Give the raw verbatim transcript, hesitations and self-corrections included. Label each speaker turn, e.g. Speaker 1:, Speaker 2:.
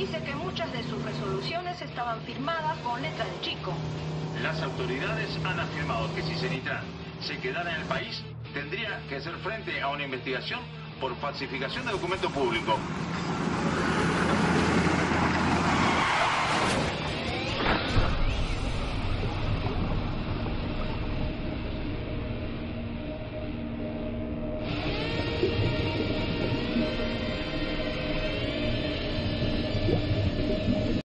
Speaker 1: dice que muchas de sus resoluciones estaban firmadas con letra de chico.
Speaker 2: Las autoridades han afirmado que si Zenitran se quedara en el país, tendría que hacer frente a una investigación por falsificación de documento público.